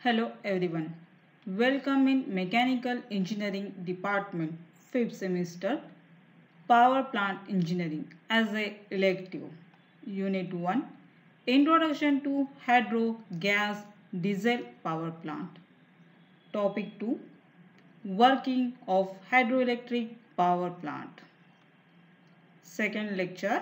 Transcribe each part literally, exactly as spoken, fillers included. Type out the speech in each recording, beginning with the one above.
Hello everyone. Welcome in Mechanical Engineering Department fifth semester Power Plant Engineering as a elective. Unit one Introduction to Hydro Gas Diesel Power Plant. Topic two Working of Hydroelectric Power Plant. Second lecture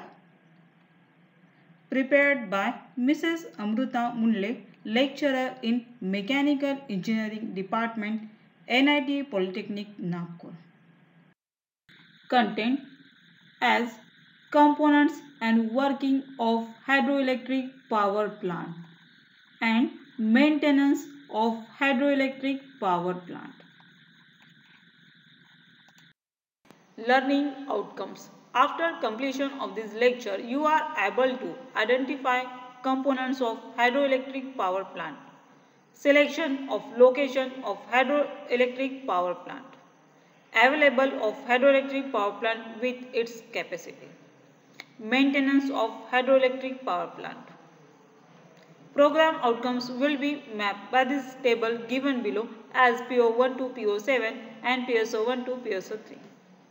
prepared by Missus Amruta Munle, lecturer in Mechanical Engineering Department, N I T Polytechnic, Nagpur. Content as components and working of hydroelectric power plant and maintenance of hydroelectric power plant. Learning outcomes. After completion of this lecture, you are able to identify components of hydroelectric power plant. Selection of location of hydroelectric power plant. Available of hydroelectric power plant with its capacity. Maintenance of hydroelectric power plant. Program outcomes will be mapped by this table given below as P O one to P O seven and P S O one to P S O three.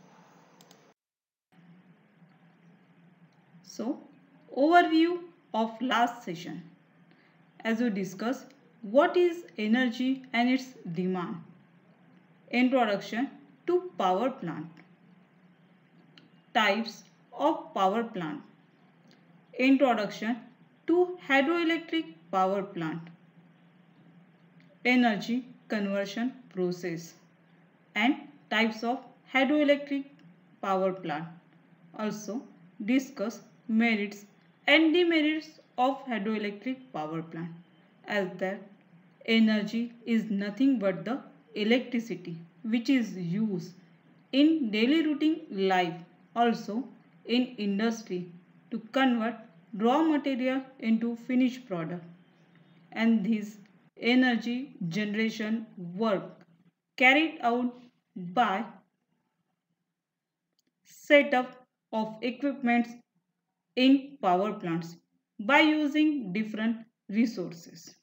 So, overview of last session. As we discussed, what is energy and its demand? Introduction to power plant. Types of power plant. Introduction to hydroelectric power plant. Energy conversion process and types of hydroelectric power plant. Also discuss merits and demerits of hydroelectric power plant, as that energy is nothing but the electricity which is used in daily routine life, also in industry, to convert raw material into finished product, and this energy generation work carried out by setup of equipments in power plants by using different resources.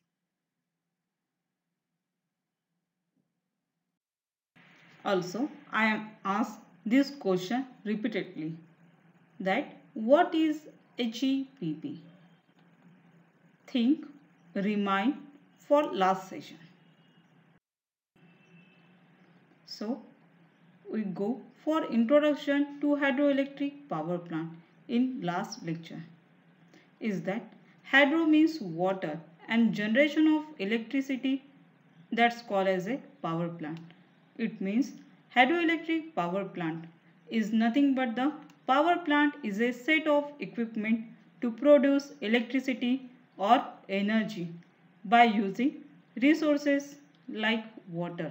Also, I am asked this question repeatedly, that what is H E P P? Think, remind for last session. So, we go for introduction to hydroelectric power plant in last lecture. Is that hydro means water and generation of electricity, that's called as a power plant. It means hydroelectric power plant is nothing but the power plant is a set of equipment to produce electricity or energy by using resources like water.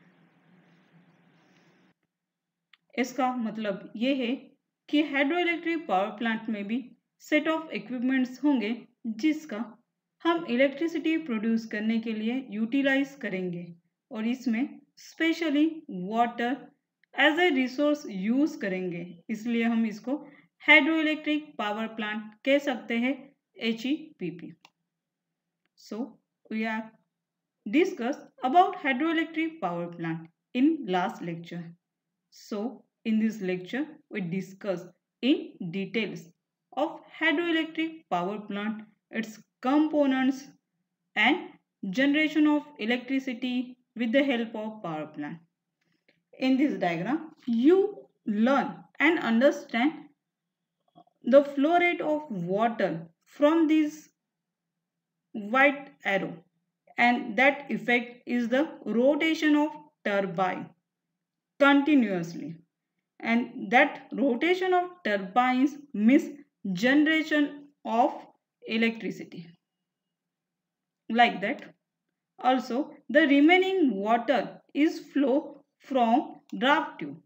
इसका मतलब ये है कि hydroelectric power plant में भी set of equipments होंगे जिसका हम इलेक्ट्रिसिटी प्रोड्यूस करने के लिए यूटिलाइज करेंगे, और इसमें specially water as a resource use करेंगे, इसलिए हम इसको हाइड्रोइलेक्ट्रिक पावर प्लांट कह सकते हैं, H E P P. So we are discuss about hydroelectric power plant in last lecture. So, in this lecture, we discuss in details of hydroelectric power plant, its components and generation of electricity with the help of power plant. In this diagram, you learn and understand the flow rate of water from this white arrow, and that effect is the rotation of turbine continuously, and that rotation of turbines means generation of electricity, like that. Also, the remaining water is flow from draft tube.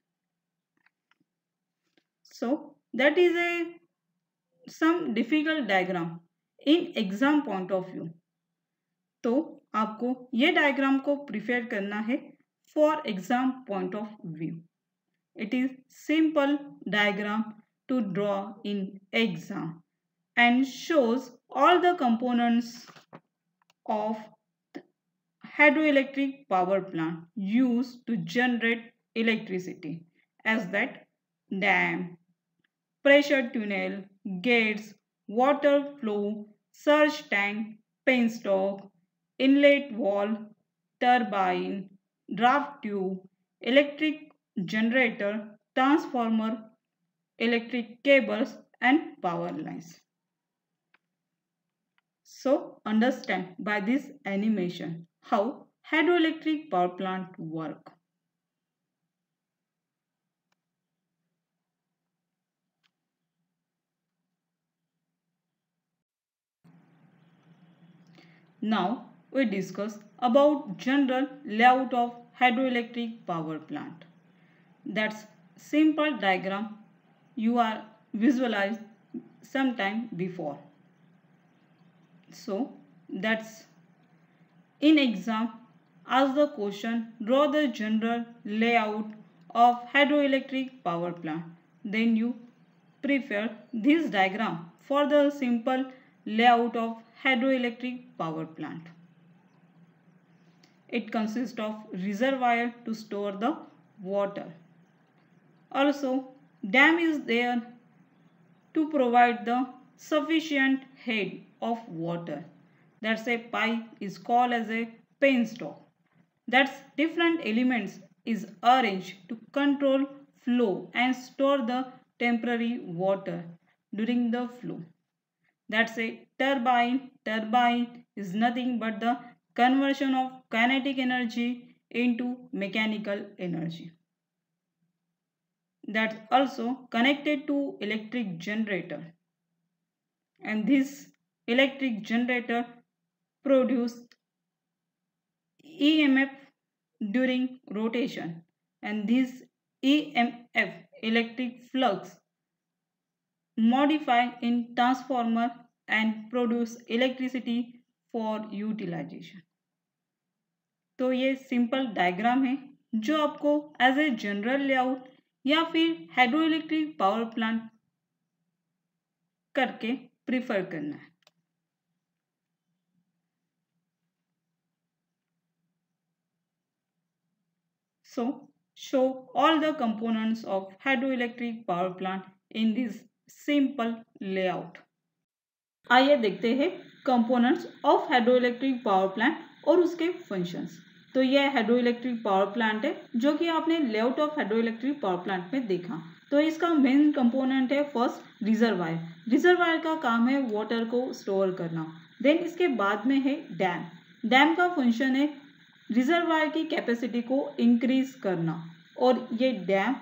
So that is a some difficult diagram in exam point of view. तो आपको ये diagram को prepare करना है for exam point of view. It is simple diagram to draw in exam and shows all the components of hydroelectric power plant used to generate electricity, as that dam, pressure tunnel, gates, water flow, surge tank, penstock, inlet wall, turbine, draft tube, electric generator, transformer, electric cables and power lines. So understand by this animation how hydroelectric power plant work. Now we discuss about general layout of hydroelectric power plant. That's simple diagram you are visualized sometime before. So that's in exam, ask the question, draw the general layout of hydroelectric power plant. Then you prefer this diagram for the simple layout of hydroelectric power plant. It consists of reservoir to store the water. Also, dam is there to provide the sufficient head of water. That's a pipe is called as a penstock. That's different elements is arranged to control flow and store the temporary water during the flow. That's a turbine. Turbine is nothing but the conversion of kinetic energy into mechanical energy. That's also connected to electric generator. And this electric generator produce E M F during rotation, and this E M F electric flux modify in transformer and produce electricity for utilization. तो ये simple diagram है जो आपको as a general layout या फिर hydroelectric power plant करके prefer करना है. So show all the components of hydroelectric power plant in this simple layout. आइए देखते हैं components of hydroelectric power plant और उसके फंक्शंस. तो यह हाइड्रोइलेक्ट्रिक पावर प्लांट है जो कि आपने layout of hydroelectric power plant में देखा. तो इसका मेन कंपोनेंट है फर्स्ट रिजर्वायर. रिजर्वायर का काम है वाटर को स्टोर करना. देन इसके बाद में है डैम. डैम का फंक्शन है रिजर्वायर की कैपेसिटी को इंक्रीज करना, और ये डैम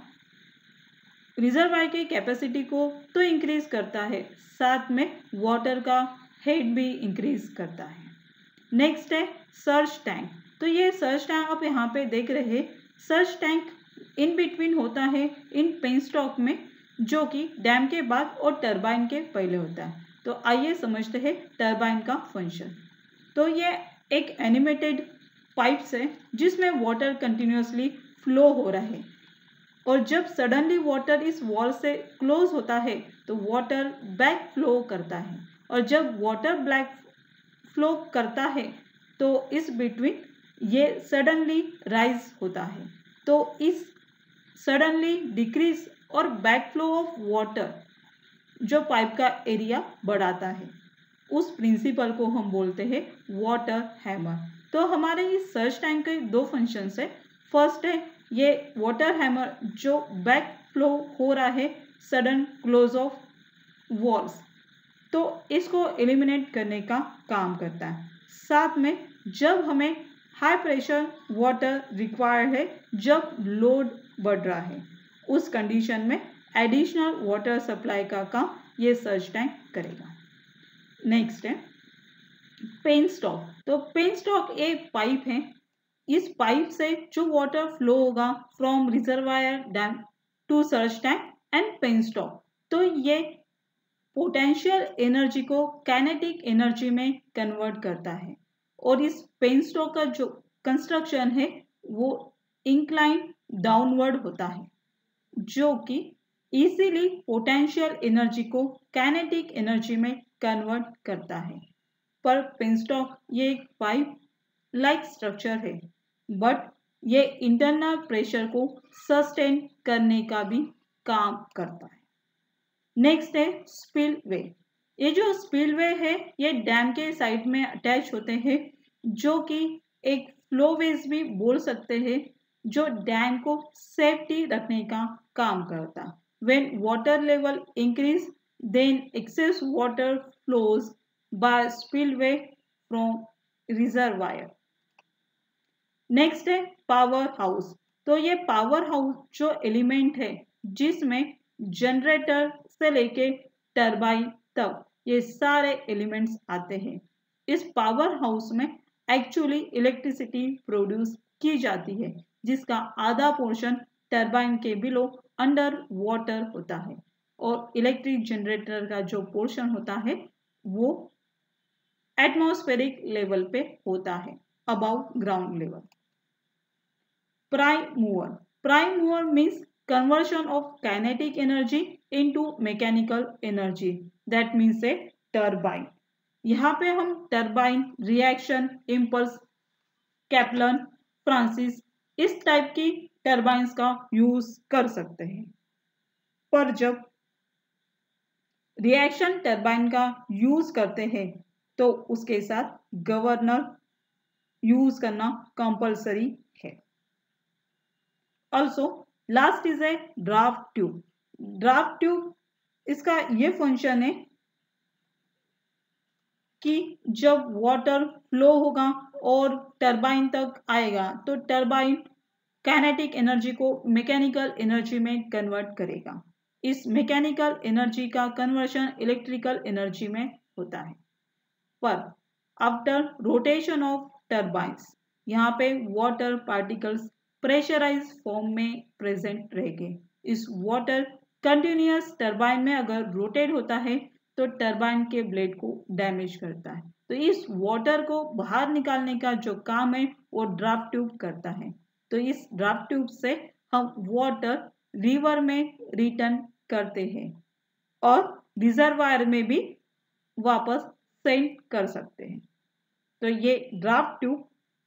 रिजर्वायर की कैपेसिटी को तो इंक्रीज करता है, साथ में वाटर का हेड भी इंक्रीज करता है. नेक्स्ट है सर्ज टैंक. तो ये सर्ज टैंक आप यहाँ पे देख रहे हैं. सर्ज टैंक इन बिटवीन होता है इन पेनस्टॉक में, जो कि डैम के बाद और टरबाइन के पहले होता है. तो आइए समझते हैं टरबाइन का फंक्शन. तो ये एक एनिमेटेड पाइप्स है जिसमें वाटर कंटिन्यूसली फ्लो हो रहा है, और जब सडनली वाटर इस वॉल से क्लोज होता है तो वाटर बैक फ्लो करता है, और जब वाटर बैक फ्लो करता है तो इस बिटवीन ये सडनली राइज होता है. तो इस सडनली डिक्रीज और बैक फ्लो ऑफ वाटर जो पाइप का एरिया बढ़ाता है, उस प्रिंसिपल को हम बोलते हैं वाटर हैमर. तो हमारे इस सर्ज टैंक के दो फंक्शंस है. फर्स्ट है ये वाटर हैमर जो बैक फ्लो हो रहा है सडन क्लोज ऑफ वॉल्स, तो इसको एलिमिनेट करने का काम करता है. साथ में जब हमें हाई प्रेशर वाटर रिक्वायर्ड है, जब लोड बढ़ रहा है, उस कंडीशन में एडिशनल वाटर सप्लाई का काम ये सर्ज टैंक करेगा. नेक्स्ट है पेनस्टॉक. तो पेनस्टॉक एक पाइप है. इस पाइप से जो वाटर फ्लो होगा from reservoir dam to surge tank and penstock, तो ये पोटेंशियल एनर्जी को काइनेटिक एनर्जी में कन्वर्ट करता है. और इस पेनस्टॉक का जो कंस्ट्रक्शन है वो इंक्लाइन डाउनवर्ड होता है, जो कि इजीली पोटेंशियल एनर्जी को काइनेटिक एनर्जी में कन्वर्ट करता है. पर पेनस्टॉक ये एक पाइप लाइक स्ट्रक्चर है, बट ये इंटरनल प्रेशर को सस्टेन करने का भी काम करता है। नेक्स्ट है स्पिलवे। ये जो स्पिलवे है ये डैम के साइड में अटैच होते हैं, जो कि एक फ्लोवेज भी बोल सकते हैं, जो डैम को सेफ्टी रखने का काम करता। When water level increase then excess water flows by spillway from reservoir. Next है पावर हाउस। तो ये पावर हाउस जो एलिमेंट है जिसमें जनरेटर से लेके टरबाइन तक ये सारे एलिमेंट्स आते हैं। इस पावर हाउस में एक्चुअली इलेक्ट्रिसिटी प्रोड्यूस की जाती है, जिसका आधा पोर्शन टरबाइन के बिलो अंडर वाटर होता है, और इलेक्ट्रिक जनरेटर का जो पोर्शन होता है वो एटमॉस्फेरिक लेवल पे होता है, above ground level. Prime mover. Prime mover means conversion of kinetic energy into mechanical energy. That means a turbine. यहाँ पे हम turbine, reaction, impulse, Kaplan, Francis इस टाइप की टर्बाइंस का यूज कर सकते हैं। पर जब रिएक्शन टर्बाइन का यूज करते हैं तो उसके साथ गवर्नर यूज करना कंपलसरी है। Also last is a draft tube. Draft tube इसका ये फंक्शन है कि जब वाटर फ्लो होगा और टरबाइन तक आएगा तो टरबाइन काइनेटिक एनर्जी को मैकेनिकल एनर्जी में कन्वर्ट करेगा। इस मैकेनिकल एनर्जी का कन्वर्शन इलेक्ट्रिकल एनर्जी में होता है। पर आफ्टर रोटेशन ऑफ टरबाइंस यहाँ पे वाटर पार्टिकल्स प्रेशराइज फॉर्म में प्रेजेंट रहेंगे। इस वाटर कंटिन्यूअस टरबाइन में अगर रोटेट होता है तो टरबाइन के ब्लेड को डैमेज करता है। तो इस वाटर को बाहर निकालने का जो काम है वो ड्राफ्ट ट्यूब करता है। तो इस ड्राफ्ट ट्यूब से हम वाटर रिवर में रिटर्न करते हैं और रिजर्वायर में भी वापस सेंड कर सकते हैं। तो ये ड्राफ्ट ट्यूब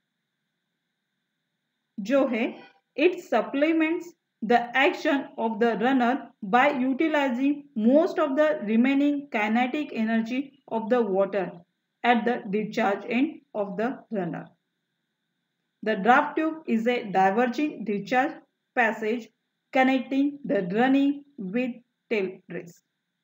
जो है it supplements the action of the runner by utilizing most of the remaining kinetic energy of the water at the discharge end of the runner. The draft tube is a diverging discharge passage connecting the running with tail race.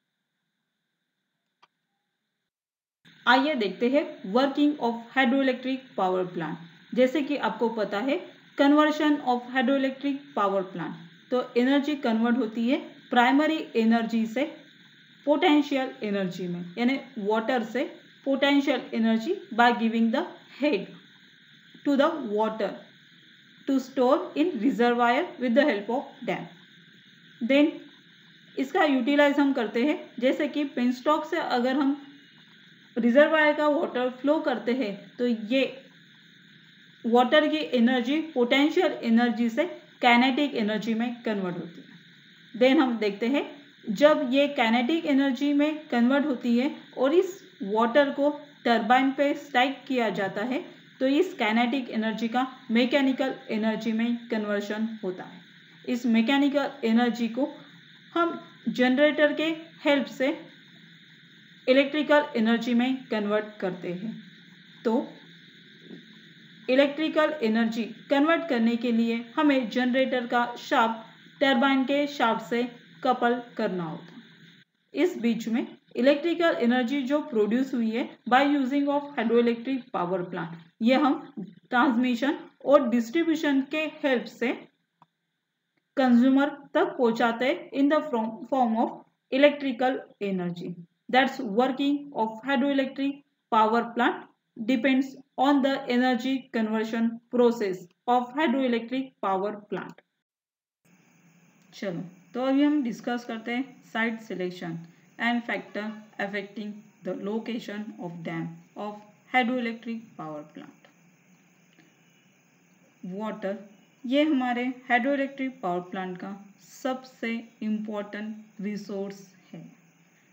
आइए देखते हैं working of hydroelectric power plant. जैसे कि आपको पता है conversion of hydroelectric power plant, तो energy convert होती है प्राइमरी एनर्जी से पोटेंशियल एनर्जी में, यानी वाटर से potential energy by giving the head to the water to store in reservoir with the help of dam. Then इसका utilise हम करते हैं, जैसे कि पेनस्टॉक से अगर हम रिजर्वायर का वाटर फ्लो करते हैं तो ये वाटर की एनर्जी पोटेंशियल एनर्जी से काइनेटिक एनर्जी में कन्वर्ट होती है। देन हम देखते हैं जब ये काइनेटिक एनर्जी में कन्वर्ट होती है और इस वाटर को टरबाइन पे स्ट्राइक किया जाता है तो इस काइनेटिक एनर्जी का मैकेनिकल एनर्जी में कन्वर्शन होता है। इस मैकेनिकल एनर्जी को हम जनरेटर के हेल्प से इलेक्ट्रिकल एनर्जी में कन्वर्ट करते हैं। तो इलेक्ट्रिकल एनर्जी कन्वर्ट करने के लिए हमें जनरेटर का शाफ्ट टरबाइन के शाफ्ट से कपल करना होता। इस बीच में इलेक्ट्रिकल एनर्जी जो प्रोड्यूस हुई है by using of hydroelectric power plant, ये हम ट्रांसमिशन और डिस्ट्रीब्यूशन के हेल्प से कंज्यूमर तक पहुंचाते हैं in the form of electrical energy. That's working of hydroelectric power plant depends on the energy conversion process of hydroelectric power plant. चलो तो अभी हम डिस्कस करते हैं site selection and factor affecting the location of dam of hydroelectric power plant. Water ये हमारे hydroelectric power plant का सबसे इम्पोर्टेंट रिसोर्स है,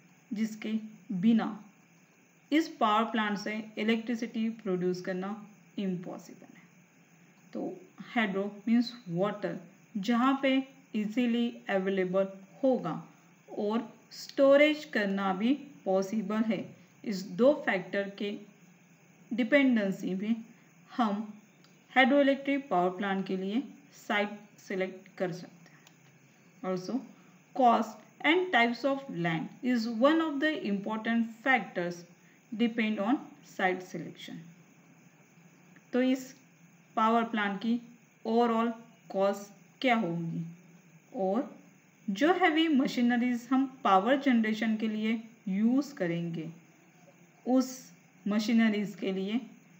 जिसके बिना इस पावर प्लांट से इलेक्ट्रिसिटी प्रोड्यूस करना इम्पॉसिबल है। तो हाइड्रो मीन्स वाटर, जहाँ पे इजीली अवेलेबल होगा और स्टोरेज करना भी पॉसिबल है। इस दो फैक्टर के डिपेंडेंसी में हम हाइड्रो इलेक्ट्रिक पावर प्लांट के लिए साइट सेलेक्ट कर सकते हैं। Also cost and types of land is one of the important factors depend on site selection. तो इस पावर प्लांट की ओवरऑल कॉस्ट क्या होगी और जो हैवी मशीनरीज हम पावर जनरेशन के लिए यूज़ करेंगे उस मशीनरीज के लिए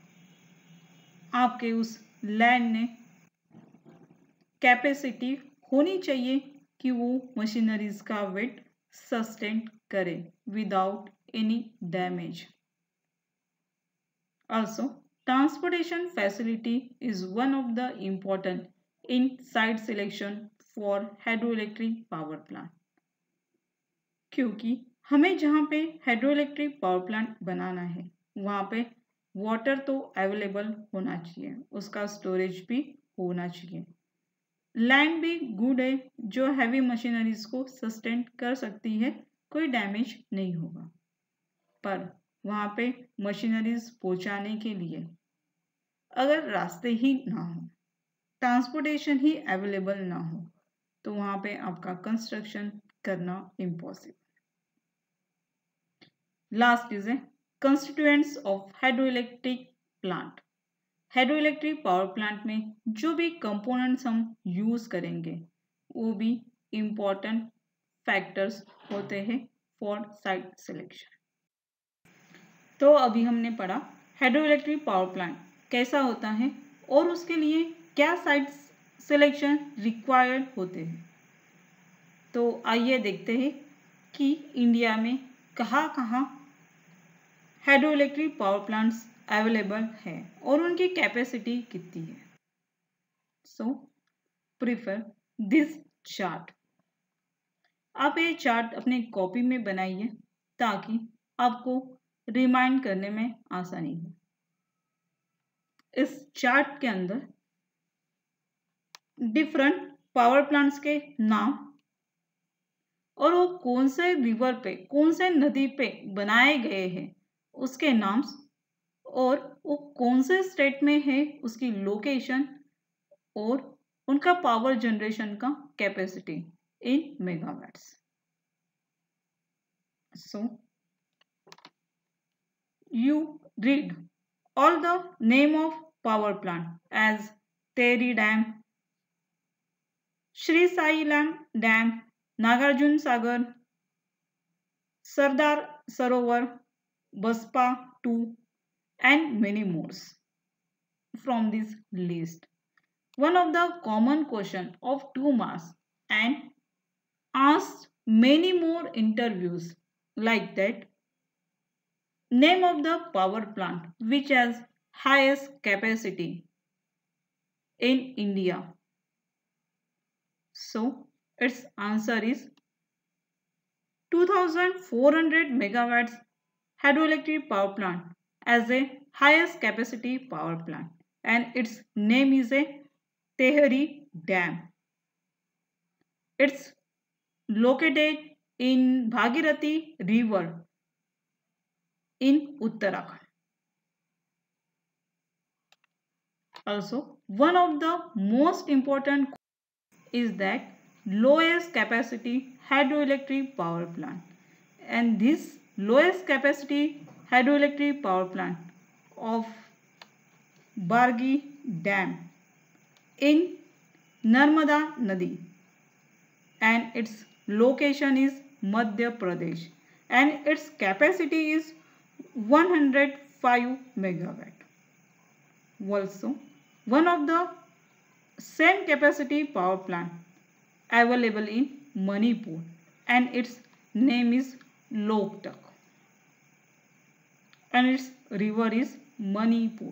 आपके उस लैंड ने कैपेसिटी होनी चाहिए कि वो मशीनरीज का वेट सस्टेन करे without any damage. Also transportation facility is one of the important in site selection for hydro electric power plant, क्योंकि हमें जहाँ पे हाइड्रो इलेक्ट्रिक पावर प्लांट बनाना है वहाँ पे वाटर तो अवेलेबल होना चाहिए, उसका स्टोरेज भी होना चाहिए। लैंड भी गुड है जो हैवी मशीनरीज को सस्टेन कर सकती है, कोई डैमेज नहीं होगा। पर वहाँ पे मशीनरीज पहुँचाने के लिए अगर रास्ते ही ना हो, ट्रांसपोर्टेशन ही अवेलेबल ना हो, तो वहाँ पे आपका कंस्ट्रक्शन करना impossible. Last is a constituents of hydro electric plant. Hydro electric power plant में जो भी कंपोनेंट्स हम यूज करेंगे वो भी इम्पॉर्टेंट फैक्टर्स होते हैं फॉर साइट सिलेक्शन। तो अभी हमने पढ़ा हाइड्रो इलेक्ट्रिक पावर प्लांट कैसा होता है और उसके लिए क्या साइट सिलेक्शन रिक्वायर्ड होते हैं। तो आइए देखते हैं कि इंडिया में कहाँ कहाँ hydro electric power plants available है और उनकी कैपेसिटी कितनी है। So prefer this chart. आप ये चार्ट अपने कॉपी में बनाइए ताकि आपको रिमाइंड करने में आसानी हो। इस चार्ट के अंदर डिफरेंट पावर प्लांट्स के नाम और वो कौन से रिवर पे, कौन से नदी पे बनाए गए हैं उसके नाम और वो कौन से स्टेट में है उसकी लोकेशन और उनका पावर जनरेशन का capacity in megawatts. So you read all the name of power plant as Tehri Dam, Shri Sai Dam, Nagarjun Sagar, Sardar Sarovar, Baspa two and many more from this list. One of the common question of two marks and asked many more interviews like that. Name of the power plant which has highest capacity in India. So its answer is two thousand four hundred megawatts hydroelectric power plant as a highest capacity power plant, and its name is a Tehri Dam. It's located in Bhagirathi River in Uttarakhand. Also, one of the most important is that lowest capacity hydroelectric power plant, and this lowest capacity hydroelectric power plant of Bargi Dam in Narmada Nadi, and its location is Madhya Pradesh, and its capacity is one hundred five megawatt. Also, one of the same capacity power plant available in Manipur, and its name is Loktak, and its river is Manipur.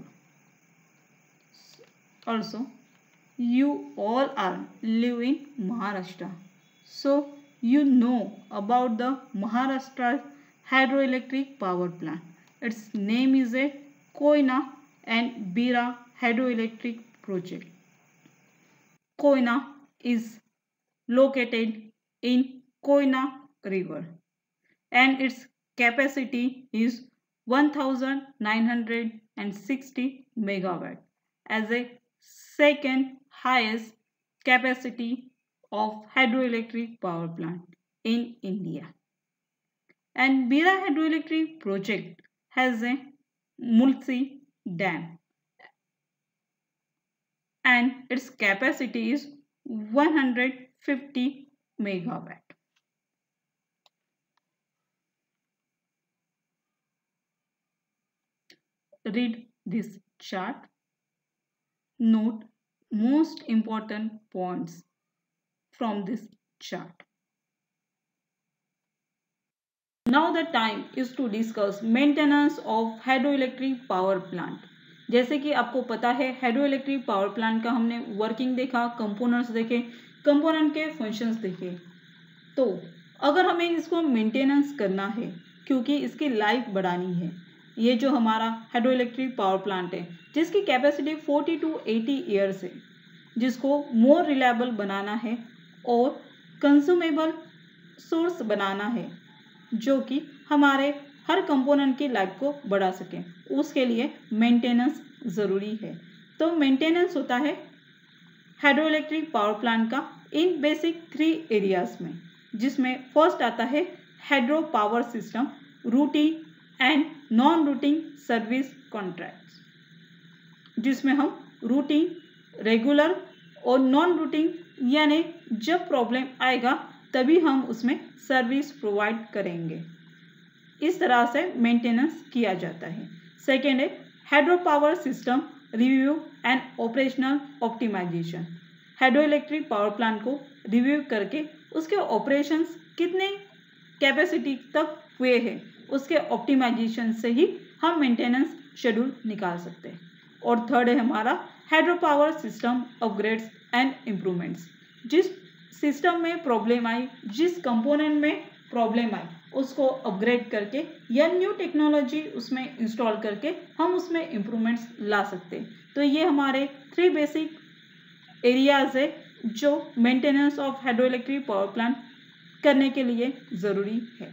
Also, you all are live in Maharashtra, so you know about the Maharashtra hydroelectric power plant. Its name is a Koyna and Bira hydroelectric project. Koyna is located in Koyna River and its capacity is one thousand nine hundred sixty megawatt as a second highest capacity of hydroelectric power plant in India. And Bira hydroelectric project has a Mulsi dam and its capacity is one hundred fifty megawatt. Read this chart. Note most important points from this chart. Now the time is to discuss maintenance of hydroelectric power plant. जैसे कि आपको पता है hydroelectric power plant का हमने working देखा, components देखे, component के फंक्शंस देखे। तो अगर हमें इसको मेंटेनेंस करना है क्योंकि इसकी लाइफ बढ़ानी है, ये जो हमारा हाइड्रोइलेक्ट्रिक पावर प्लांट है जिसकी कैपेसिटी चालीस टू अस्सी ईयर्स है, जिसको मोर रिलायबल बनाना है और कंज्यूमेबल सोर्स बनाना है जो कि हमारे हर कंपोनेंट की लाइफ को बढ़ा सके, उसके लिए मेंटेनेंस ज़रूरी है। तो मेंटेनेंस होता है हाइड्रोइलेक्ट्रिक पावर प्लांट का इन बेसिक थ्री एरियाज में, जिसमें फर्स्ट आता है hydro power system, routing and non routing service contracts, जिसमें हम रूटिंग, रेगुलर और नॉन रूटिंग यानी जब प्रॉब्लम आएगा तभी हम उसमें सर्विस प्रोवाइड करेंगे। इस तरह से मेंटेनेंस किया जाता है। सेकेंड है hydro power system review and operational optimisation. Hydroelectric power plant को रिव्यू करके उसके ऑपरेशंस कितने कैपेसिटी तक हुए हैं उसके ऑप्टिमाइजेशन से ही हम मेंटेनेंस शेड्यूल निकाल सकते हैं। और थर्ड है हमारा hydro power system upgrades and improvements. जिस सिस्टम में प्रॉब्लम आई, जिस कंपोनेंट में प्रॉब्लम आई, उसको अपग्रेड करके या न्यू टेक्नोलॉजी उसमें इंस्टॉल करके हम उसमें इम्प्रूवमेंट्स ला सकते हैं। तो ये हमारे थ्री बेसिक एरियाज है जो maintenance of hydroelectric power plant करने के लिए ज़रूरी है।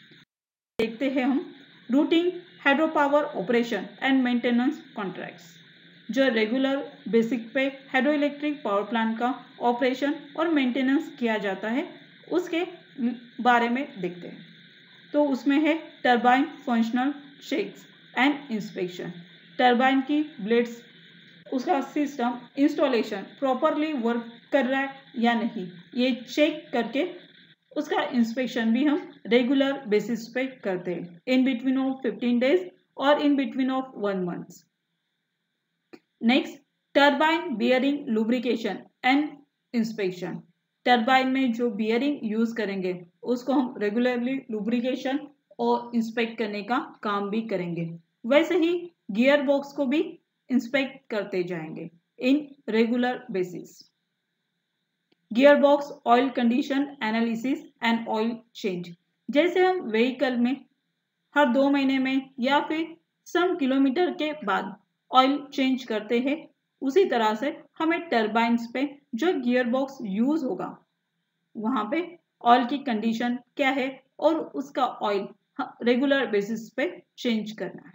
देखते हैं हम routing, hydro power operation and maintenance contracts, जो रेगुलर बेसिक पे हाइड्रोइलेक्ट्रिक पावर प्लांट का ऑपरेशन और मेंटेनेंस किया जाता है, उसके बारे में देखते हैं। तो उसमें है turbine functional checks and inspection. Turbine की ब्लेड्स, उसका सिस्टम इंस्टॉलेशन प्रॉपरली वर्क कर रहा है या नहीं, ये चेक करके उसका इंस्पेक्शन भी हम रेगुलर बेसिस पे करते हैं, in between of fifteen days और in between of one month. Next, turbine bearing lubrication and inspection. Turbine में जो बियरिंग यूज करेंगे उसको हम रेगुलरली लुब्रिकेशन और इंस्पेक्ट करने का काम भी करेंगे। वैसे ही गियर बॉक्स को भी इंस्पेक्ट करते जाएंगे in regular basis. Gear box oil condition analysis and oil change. जैसे हम व्हीकल में हर दो महीने में या फिर सम किलोमीटर के बाद ऑयल चेंज करते हैं, उसी तरह से हमें टरबाइन्स पे जो गियर बॉक्स यूज होगा वहाँ पे ऑयल की कंडीशन क्या है और उसका ऑयल रेगुलर बेसिस पे चेंज करना है।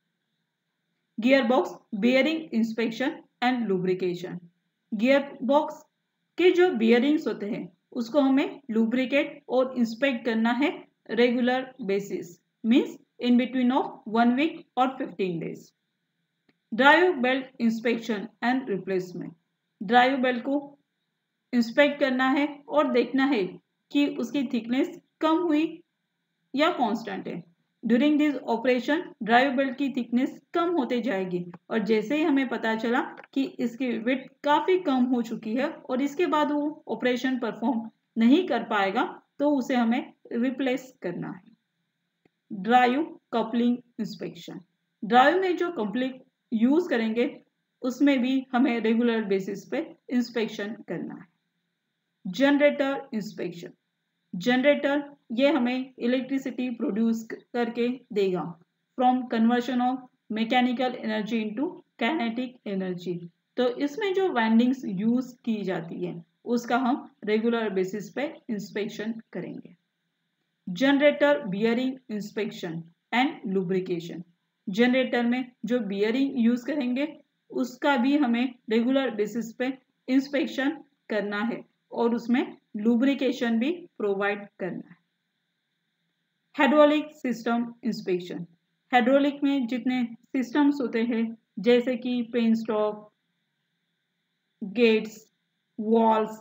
Gear box bearing inspection and lubrication. Gear box के जो बियरिंग्स होते हैं उसको हमें लुब्रिकेट और इंस्पेक्ट करना है regular basis, means in between of one week और fifteen days. Drive belt inspection and replacement. Drive belt को इंस्पेक्ट करना है और देखना है कि उसकी थिकनेस कम हुई या कांस्टेंट है। During this operation drive belt की थिकनेस कम होते जाएगी और जैसे ही हमें पता चला कि इसकी विड्थ काफ़ी कम हो चुकी है और इसके बाद वो ऑपरेशन परफॉर्म नहीं कर पाएगा तो उसे हमें रिप्लेस करना है। Drive coupling inspection. ड्राइव में जो कपलिंग यूज करेंगे उसमें भी हमें रेगुलर बेसिस पे इंस्पेक्शन करना है। Generator inspection. जनरेटर ये हमें इलेक्ट्रिसिटी प्रोड्यूस करके देगा from conversion of mechanical energy into kinetic energy. तो इसमें जो वाइंडिंग्स यूज की जाती है उसका हम रेगुलर बेसिस पे इंस्पेक्शन करेंगे। Generator bearing inspection and lubrication. Generator में जो बियरिंग यूज करेंगे उसका भी हमें रेगुलर बेसिस पे इंस्पेक्शन करना है और उसमें लुब्रिकेशन भी प्रोवाइड करना है। Hydraulic system inspection. हाइड्रोलिक में जितने सिस्टम्स होते हैं जैसे कि पेनस्टॉक, गेट्स, वॉल्स,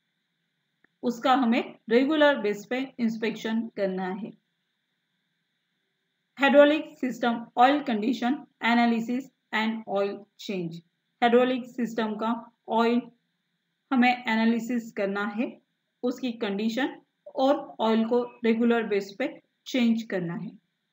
उसका हमें रेगुलर बेस पे इंस्पेक्शन करना है। Hydraulic system oil condition analysis and oil change. Hydraulic system का ऑयल हमें एनालिसिस करना है, उसकी कंडीशन और ऑयल को रेगुलर बेस पे चेंज करना है।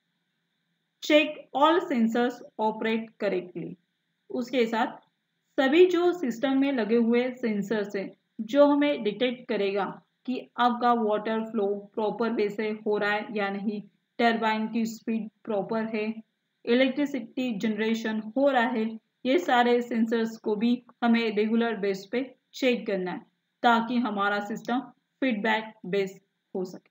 Check all sensors operate correctly. उसके साथ सभी जो सिस्टम में लगे हुए सेंसर्स हैं जो हमें डिटेक्ट करेगा कि आपका वाटर फ्लो प्रॉपर वे से हो रहा है या नहीं, टरबाइन की स्पीड प्रॉपर है, इलेक्ट्रिसिटी जनरेशन हो रहा है, ये सारे सेंसर्स को भी हमें रेगुलर बेस पे चेक करना है ताकि हमारा सिस्टम फीडबैक बेस्ड हो सके।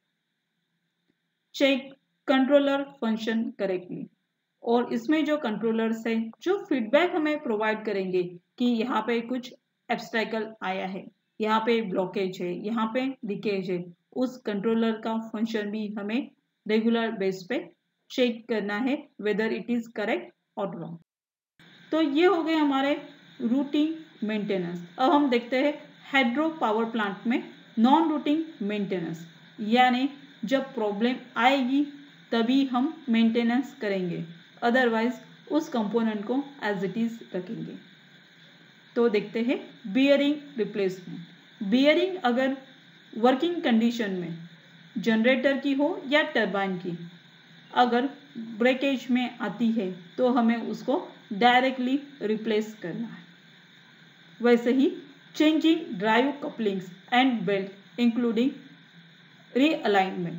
Check controller function correctly. और इसमें जो कंट्रोलर्स है जो फीडबैक हमें प्रोवाइड करेंगे कि यहाँ पे कुछ एब्स्ट्रैकल आया है, यहाँ पे ब्लॉकेज है, यहाँ पे लीकेज है, उस कंट्रोलर का फंक्शन भी हमें रेगुलर बेस पे चेक करना है वेदर इट इज करेक्ट और रॉन्ग। तो ये हो गए हमारे रूटीन मेंटेनेंस। अब हम देखते हैं हाइड्रो पावर प्लांट में नॉन रूटीन मेंटेनेंस, यानी जब प्रॉब्लम आएगी तभी हम मेंटेनेंस करेंगे, अदरवाइज उस कंपोनेंट को एज इट इज रखेंगे। तो देखते हैं बियरिंग रिप्लेसमेंट। बियरिंग अगर वर्किंग कंडीशन में जनरेटर की हो या टरबाइन की अगर ब्रेकेज में आती है तो हमें उसको डायरेक्टली रिप्लेस करना है। वैसे ही changing drive couplings and belt including realignment.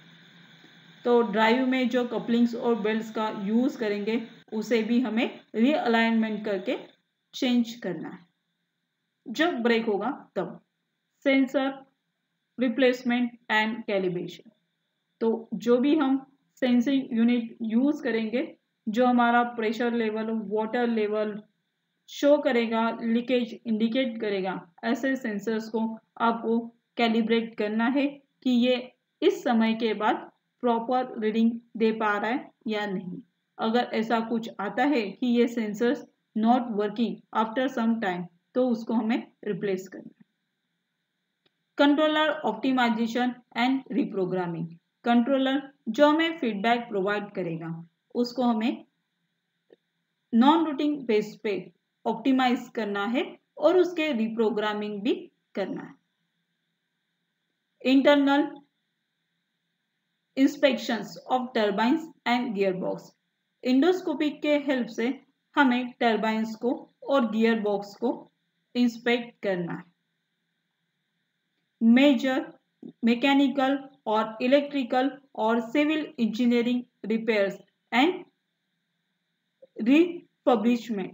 तो ड्राइव में जो कपलिंग्स और बेल्ट्स का यूज करेंगे उसे भी हमें रीअलाइनमेंट करके चेंज करना है जब ब्रेक होगा तब। Sensor replacement and calibration. तो जो भी हम सेंसिंग यूनिट यूज करेंगे जो हमारा pressure level, water level show करेगा, लीकेज इंडिकेट करेगा, ऐसे सेंसर्स को आपको कैलिब्रेट करना है कि ये इस समय के बाद प्रॉपर रीडिंग दे पा रहा है या नहीं। अगर ऐसा कुछ आता है कि ये sensors not working after some time तो उसको हमें रिप्लेस करना है। Controller optimisation and reprogramming. Controller जो हमें फीडबैक प्रोवाइड करेगा उसको हमें नॉन रूटीन बेस पे ऑप्टिमाइज करना है और उसके रिप्रोग्रामिंग भी करना है। Internal inspections of turbines and gearbox. Endoscopic के हेल्प से हमें टर्बाइंस को और गियरबॉक्स को इंस्पेक्ट करना है। मेजर मैकेनिकल और इलेक्ट्रिकल और civil engineering repairs and refurbishment.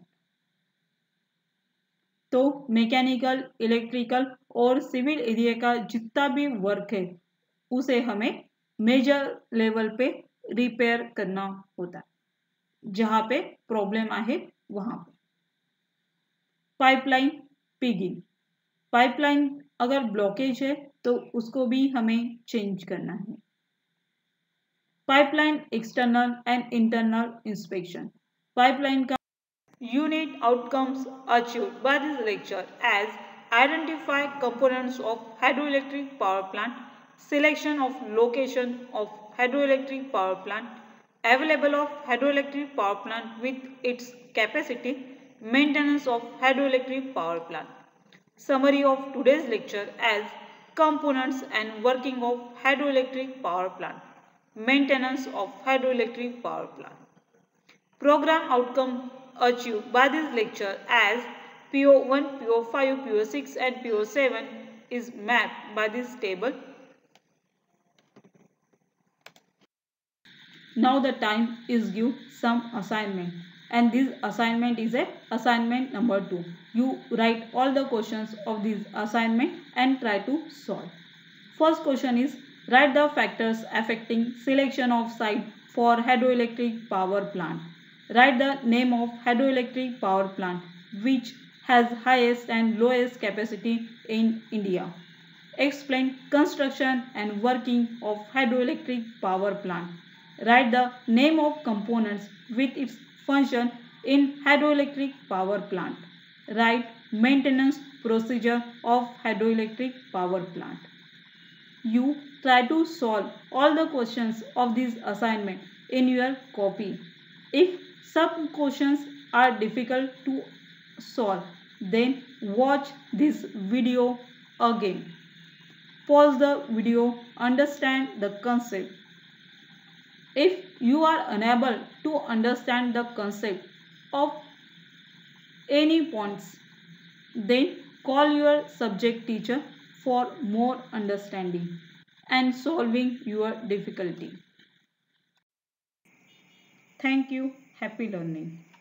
तो मैकेनिकल, इलेक्ट्रिकल और सिविल एरिया का जितना भी वर्क है उसे हमें मेजर लेवल पे रिपेयर करना होता है जहाँ पे प्रॉब्लम आए वहाँ पे। Pipeline pigging. पाइपलाइन अगर ब्लॉकेज है तो उसको भी हमें चेंज करना है। Pipeline external and internal inspection. Pipeline का unit outcomes achieved by this lecture as identify components of hydroelectric power plant, selection of location of hydroelectric power plant, available of hydroelectric power plant with its capacity, maintenance of hydroelectric power plant. Summary of today's lecture as components and working of hydroelectric power plant, maintenance of hydroelectric power plant. Program outcome achieved by this lecture as P O one, P O five, P O six and P O seven is mapped by this table. Now the time is due some assignment. and this assignment is a assignment number two. You write all the questions of this assignment and try to solve. First question is, write the factors affecting selection of site for hydroelectric power plant. Write the name of hydroelectric power plant which has highest and lowest capacity in India. Explain construction and working of hydroelectric power plant. Write the name of components with its function in hydroelectric power plant. Write maintenance procedure of hydroelectric power plant. You try to solve all the questions of this assignment in your copy. If some questions are difficult to solve, then watch this video again. Pause the video, understand the concept. If you are unable to understand the concept of any points, then call your subject teacher for more understanding and solving your difficulty. Thank you. Happy learning.